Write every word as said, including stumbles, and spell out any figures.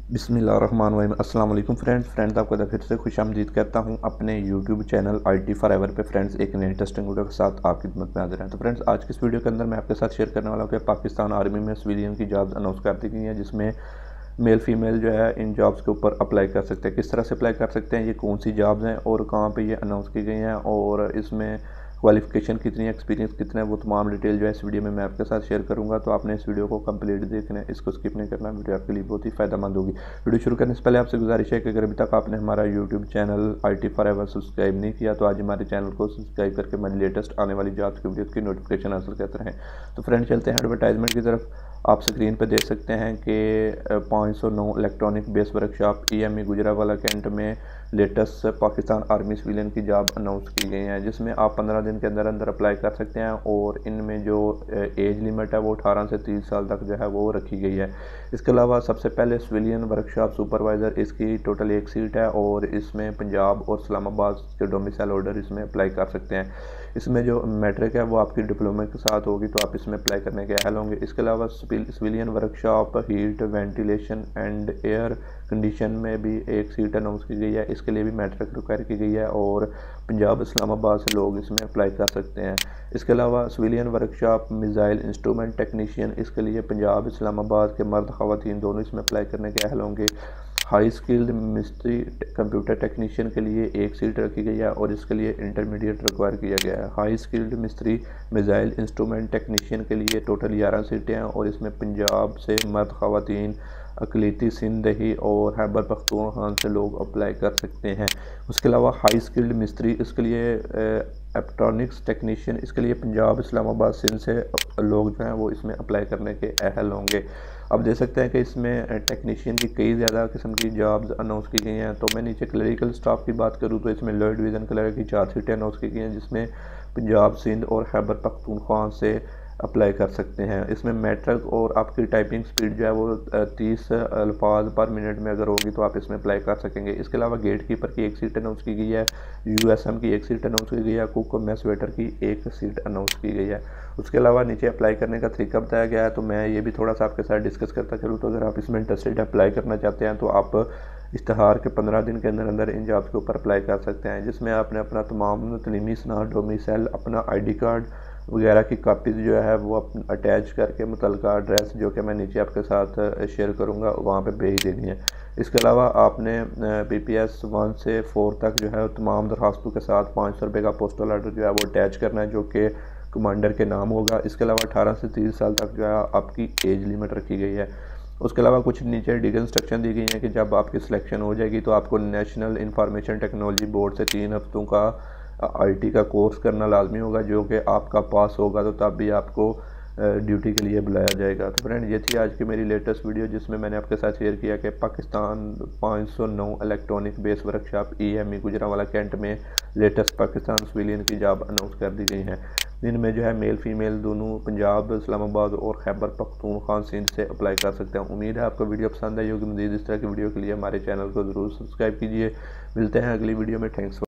बिस्मिल्लाहिर्रहमानिर्रहीम। अस्सलाम वालेकुम फ्रेंड्स फ्रेंड्स आपको फिर से खुशामदीद कहता हूं अपने YouTube channel I T forever पे। फ्रेंड्स एक नई इंटरेस्टिंग वीडियो के साथ आपकी खिदमत में हाजिर हैं। तो फ्रेंड्स आज की इस वीडियो के अंदर मैं आपके साथ शेयर करने वाला हूं कि पाकिस्तान आर्मी में सिविलियन की जॉब्स अनाउंस कर दी गई हैं, जिसमें मेल फीमेल जो है इन जॉब्स के ऊपर अप्लाई कर सकते हैं। किस तरह से अप्लाई कर सकते हैं, ये कौन सी जॉब्स हैं और कहाँ पे ये अनाउंस की गई हैं, और इसमें क्वालिफिकेशन कितनी है, एक्सपीरियंस कितना है, वो तमाम डिटेल जो है इस वीडियो में मैं आपके साथ शेयर करूंगा। तो आपने इस वीडियो को कंप्लीट देखना है, इसको स्किप नहीं करना। वीडियो आपके लिए बहुत ही फ़ायदेमंद होगी। वीडियो शुरू करने से पहले आपसे गुजारिश है कि अगर अभी तक आपने हमारा YouTube channel I T forever subscribe नहीं किया तो आज हमारे चैनल को सब्सक्राइब करके हमारी लेटेस्ट आने वाली जॉब्स की वीडियो की नोटिफिकेशन हासिल करते रहें। तो फ्रेंड चलते हैं एडवर्टाइजमेंट की तरफ। आप स्क्रीन पर देख सकते हैं कि पाँच सौ नौ electronic base workshop E M E Gujranwala cantt में लेटेस्ट पाकिस्तान आर्मी सिविलियन की जॉब अनाउंस की गई है, जिसमें आप पंद्रह दिन के अंदर अंदर अप्लाई कर सकते हैं। और इनमें जो एज लिमिट है वो अठारह से तीस साल तक जो है वो रखी गई है। इसके अलावा सबसे पहले सिविलियन वर्कशॉप सुपरवाइज़र, इसकी टोटल एक सीट है और इसमें पंजाब और इस्लामाबाद के डोमिसाइल ऑर्डर इसमें अप्लाई कर सकते हैं। इसमें जो मैट्रिक है वो आपकी डिप्लोमा के साथ होगी, तो आप इसमें अप्लाई करने के अहल होंगे। इसके अलावा civilian workshop heat ventilation and air condition में भी एक सीट अनाउंस की गई है, इसके लिए भी मैट्रिक रिक्वायर की गई है और पंजाब इस्लामाबाद से लोग इसमें अप्लाई कर सकते हैं। इसके अलावा civilian workshop missile instrument technician, इसके लिए पंजाब इस्लामाबाद के मर्द ख़वातीन दोनों इसमें अप्लाई करने के अहल होंगे। हाई स्किल्ड मिस्ट्री कंप्यूटर टेक्नीशियन के लिए एक सीट रखी गई है और इसके लिए इंटरमीडिएट रिक्वायर किया गया है। हाई स्किल्ड मिस्ट्री मिसाइल इंस्ट्रूमेंट टेक्नीशियन के लिए टोटल ग्यारह सीटें हैं और इसमें पंजाब से मर्द ख़वातीन, अकलीती सिंधही और खैबर पख्तूनख्वा से लोग अप्लाई कर सकते हैं। उसके अलावा हाई स्किल्ड मिस्त्री, इसके लिए इलेक्ट्रॉनिक्स टेक्नीशियन, इसके लिए पंजाब इस्लामाबाद सिंध से लोग जो हैं वो इसमें अप्लाई करने के अहल होंगे। अब देख सकते हैं कि इसमें टेक्नीशियन की कई ज़्यादा किस्म की जॉब्स अनाउंस की गई हैं। तो मैं नीचे क्लरिकल स्टाफ की बात करूँ तो इसमें लोअर डिवीज़न क्लर्क की चार सीटें अनाउंस की गई हैं, जिसमें पंजाब सिंध और खैबर पख्तूनख्वा से अप्लाई कर सकते हैं। इसमें मैट्रिक और आपकी टाइपिंग स्पीड जो है वो तीस अल्फाज पर मिनट में अगर होगी तो आप इसमें अप्लाई कर सकेंगे। इसके अलावा गेट कीपर की एक सीट अनाउंस की गई है, यूएसएम की एक सीट अनाउंस की गई है, कुक और मेस वेटर की एक सीट अनाउंस की गई है। उसके अलावा नीचे अप्लाई करने का तरीका बताया गया है, तो मैं ये भी थोड़ा सा आपके साथ डिस्कस करता चलूँ। तो अगर आप इसमें इंटरेस्टेड अप्लाई करना चाहते हैं तो आप इश्तहार के पंद्रह दिन के अंदर अंदर इन जॉब्स के ऊपर अप्लाई कर सकते हैं, जिसमें आपने अपना तमाम तलीमी सनद, डोमिसाइल, अपना आई डी कार्ड वगैरह की कापीज़ जो है वो अटैच करके मुतलका एड्रेस जो कि मैं नीचे आपके साथ शेयर करूँगा वहाँ पे भेज देनी है। इसके अलावा आपने पी पी एस वन से फोर तक जो है तमाम दरखास्तों के साथ पाँच सौ रुपये का पोस्टल ऑर्डर जो है वो अटैच करना है, जो कि कमांडर के नाम होगा। इसके अलावा अठारह से तीस साल तक जो है आपकी एज लिमिट रखी गई है। उसके अलावा कुछ नीचे डी इंस्ट्रक्शन दी गई हैं कि जब आपकी सिलेक्शन हो जाएगी तो आपको नेशनल इंफॉर्मेशन टेक्नोलॉजी बोर्ड से तीन हफ्तों का आईटी का कोर्स करना लाजमी होगा, जो कि आपका पास होगा तो तब भी आपको ड्यूटी के लिए बुलाया जाएगा। तो फ्रेंड ये थी आज की मेरी लेटेस्ट वीडियो, जिसमें मैंने आपके साथ शेयर किया कि पाकिस्तान पाँच सौ नौ electronic base workshop E M E Gujranwala cantt में लेटेस्ट पाकिस्तान सिविलियन की जॉब अनाउंस कर दी गई हैं। इनमें जो है मेल फीमेल दोनों पंजाब इस्लामाबाद और खैबर पख्तूनख्वा सिंध से अप्लाई कर सकते हैं। उम्मीद है आपको वीडियो पसंद आई होगी। मज़ीद इस तरह की वीडियो के लिए हमारे चैनल को ज़रूर सब्सक्राइब कीजिए। मिलते हैं अगली वीडियो में। थैंक्स।